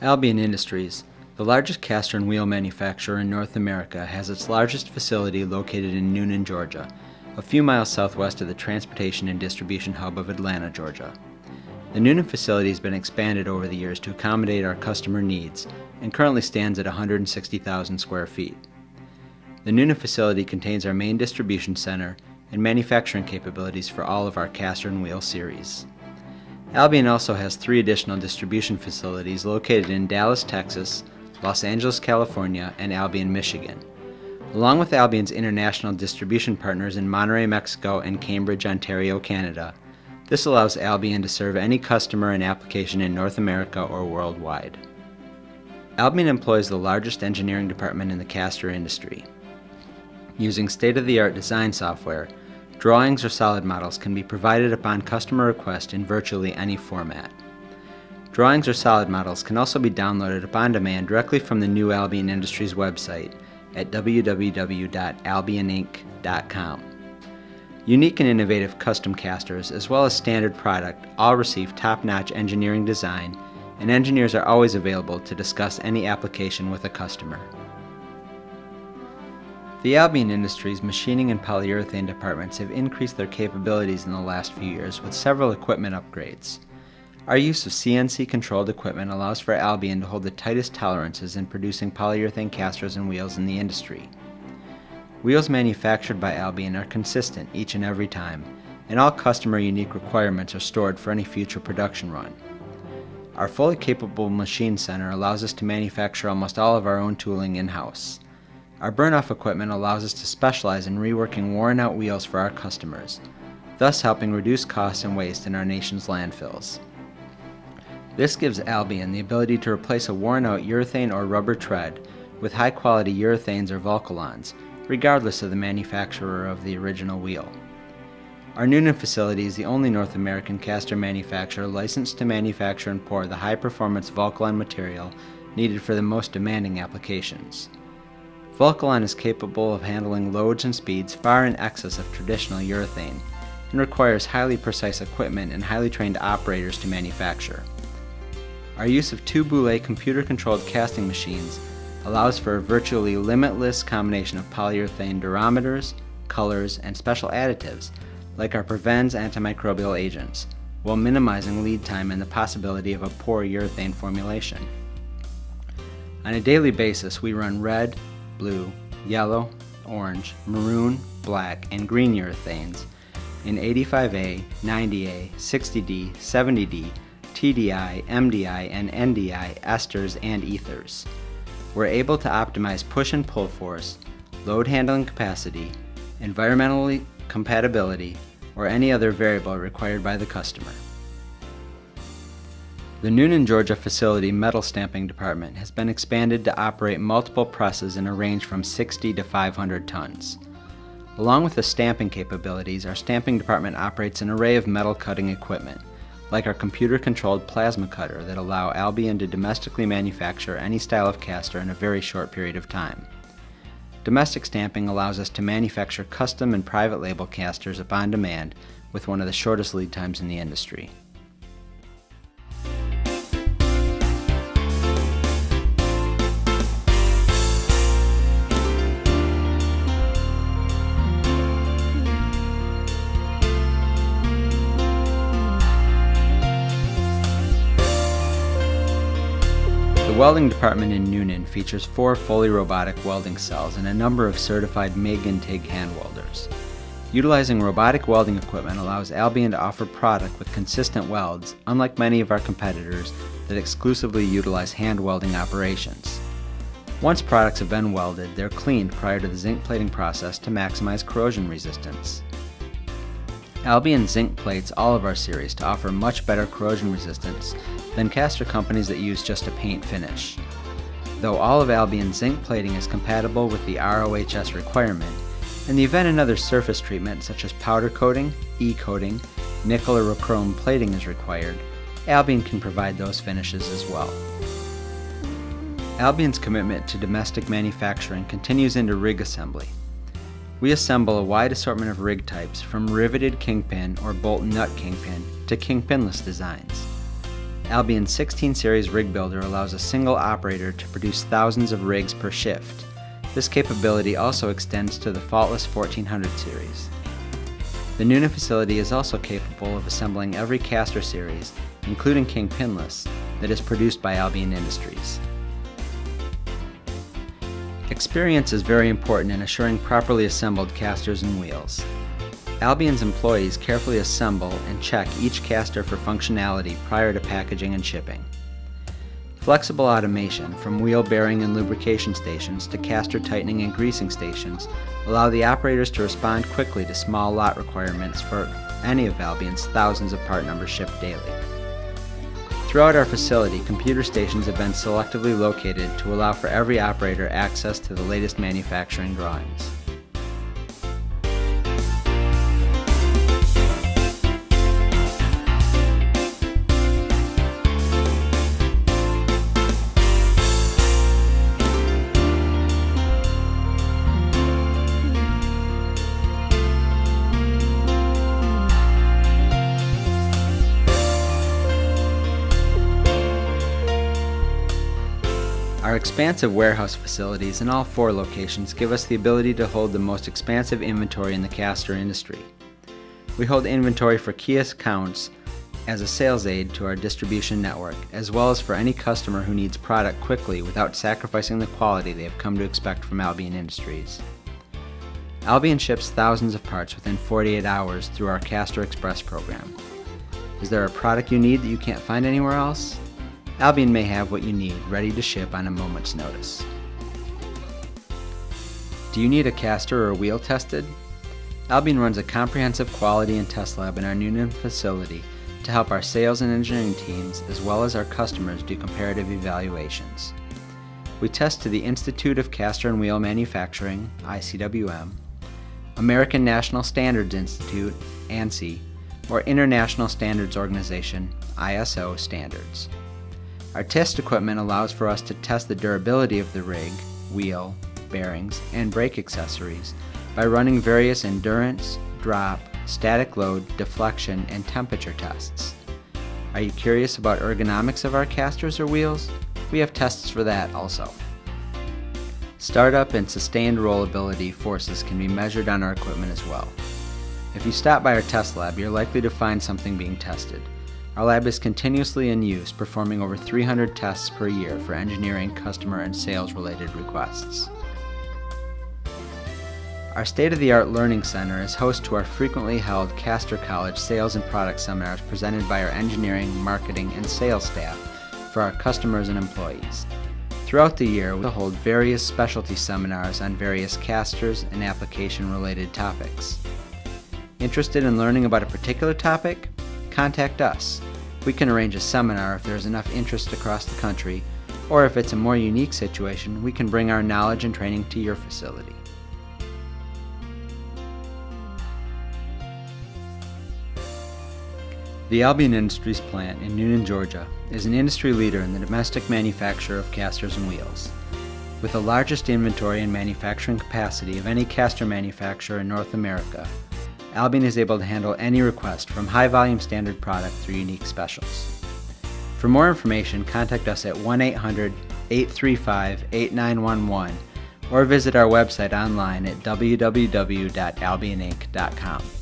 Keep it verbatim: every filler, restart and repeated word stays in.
Albion Industries, the largest caster and wheel manufacturer in North America, has its largest facility located in Newnan, Georgia, a few miles southwest of the transportation and distribution hub of Atlanta, Georgia. The Newnan facility has been expanded over the years to accommodate our customer needs and currently stands at one hundred sixty thousand square feet. The Newnan facility contains our main distribution center and manufacturing capabilities for all of our caster and wheel series. Albion also has three additional distribution facilities located in Dallas, Texas, Los Angeles, California, and Albion, Michigan. Along with Albion's international distribution partners in Monterrey, Mexico, and Cambridge, Ontario, Canada, this allows Albion to serve any customer and application in North America or worldwide. Albion employs the largest engineering department in the caster industry. Using state-of-the-art design software, drawings or solid models can be provided upon customer request in virtually any format. Drawings or solid models can also be downloaded upon demand directly from the new Albion Industries website at w w w dot albion inc dot com. Unique and innovative custom casters, as well as standard product, all receive top-notch engineering design, and engineers are always available to discuss any application with a customer. The Albion Industries machining and polyurethane departments have increased their capabilities in the last few years with several equipment upgrades. Our use of C N C-controlled equipment allows for Albion to hold the tightest tolerances in producing polyurethane casters and wheels in the industry. Wheels manufactured by Albion are consistent each and every time, and all customer-unique requirements are stored for any future production run. Our fully capable machine center allows us to manufacture almost all of our own tooling in-house. Our burn-off equipment allows us to specialize in reworking worn-out wheels for our customers, thus helping reduce costs and waste in our nation's landfills. This gives Albion the ability to replace a worn-out urethane or rubber tread with high-quality urethanes or Vulcolons, regardless of the manufacturer of the original wheel. Our Newnan facility is the only North American caster manufacturer licensed to manufacture and pour the high-performance Vulcolon material needed for the most demanding applications. Vulcolon is capable of handling loads and speeds far in excess of traditional urethane and requires highly precise equipment and highly trained operators to manufacture. Our use of two Boulé computer-controlled casting machines allows for a virtually limitless combination of polyurethane durometers, colors, and special additives like our Prevens antimicrobial agents, while minimizing lead time and the possibility of a poor urethane formulation. On a daily basis, we run red, blue, yellow, orange, maroon, black, and green urethanes in eighty-five A, ninety A, sixty D, seventy D, T D I, M D I, and N D I esters and ethers. We're able to optimize push and pull force, load handling capacity, environmental compatibility, or any other variable required by the customer. The Newnan, Georgia facility metal stamping department has been expanded to operate multiple presses in a range from sixty to five hundred tons. Along with the stamping capabilities, our stamping department operates an array of metal cutting equipment, like our computer-controlled plasma cutter that allow Albion to domestically manufacture any style of caster in a very short period of time. Domestic stamping allows us to manufacture custom and private label casters upon demand with one of the shortest lead times in the industry. The welding department in Newnan features four fully robotic welding cells and a number of certified MIG and TIG hand welders. Utilizing robotic welding equipment allows Albion to offer product with consistent welds, unlike many of our competitors that exclusively utilize hand welding operations. Once products have been welded, they're cleaned prior to the zinc plating process to maximize corrosion resistance. Albion zinc plates all of our series to offer much better corrosion resistance than caster companies that use just a paint finish. Though all of Albion's zinc plating is compatible with the R O H S requirement, in the event another surface treatment such as powder coating, E-coating, nickel or chrome plating is required, Albion can provide those finishes as well. Albion's commitment to domestic manufacturing continues into rig assembly. We assemble a wide assortment of rig types, from riveted kingpin or bolt nut kingpin to kingpinless designs. Albion's sixteen series rig builder allows a single operator to produce thousands of rigs per shift. This capability also extends to the faultless fourteen hundred series. The Noonan facility is also capable of assembling every caster series, including King Pinless, that is produced by Albion Industries. Experience is very important in assuring properly assembled casters and wheels. Albion's employees carefully assemble and check each caster for functionality prior to packaging and shipping. Flexible automation, from wheel bearing and lubrication stations to caster tightening and greasing stations, allow the operators to respond quickly to small lot requirements for any of Albion's thousands of part numbers shipped daily. Throughout our facility, computer stations have been selectively located to allow for every operator access to the latest manufacturing drawings. Our expansive warehouse facilities in all four locations give us the ability to hold the most expansive inventory in the caster industry. We hold inventory for key accounts as a sales aid to our distribution network, as well as for any customer who needs product quickly without sacrificing the quality they have come to expect from Albion Industries. Albion ships thousands of parts within forty-eight hours through our Caster Express program. Is there a product you need that you can't find anywhere else? Albion may have what you need, ready to ship on a moment's notice. Do you need a caster or wheel tested? Albion runs a comprehensive quality and test lab in our Noonan facility to help our sales and engineering teams, as well as our customers, do comparative evaluations. We test to the Institute of Caster and Wheel Manufacturing, I C W M, American National Standards Institute, ANSI, or International Standards Organization, I S O standards. Our test equipment allows for us to test the durability of the rig, wheel, bearings, and brake accessories by running various endurance, drop, static load, deflection, and temperature tests. Are you curious about ergonomics of our casters or wheels? We have tests for that also. Startup and sustained rollability forces can be measured on our equipment as well. If you stop by our test lab, you're likely to find something being tested. Our lab is continuously in use, performing over three hundred tests per year for engineering, customer, and sales-related requests. Our state-of-the-art learning center is host to our frequently held Caster College sales and product seminars presented by our engineering, marketing, and sales staff for our customers and employees. Throughout the year, we hold various specialty seminars on various casters and application-related topics. Interested in learning about a particular topic? Contact us. We can arrange a seminar if there's enough interest across the country, or if it's a more unique situation, we can bring our knowledge and training to your facility. The Albion Industries plant in Noonan, Georgia is an industry leader in the domestic manufacture of casters and wheels. With the largest inventory and manufacturing capacity of any caster manufacturer in North America, Albion is able to handle any request from high-volume standard product through unique specials. For more information, contact us at one eight hundred, eight three five, eight nine one one or visit our website online at w w w dot albion inc dot com.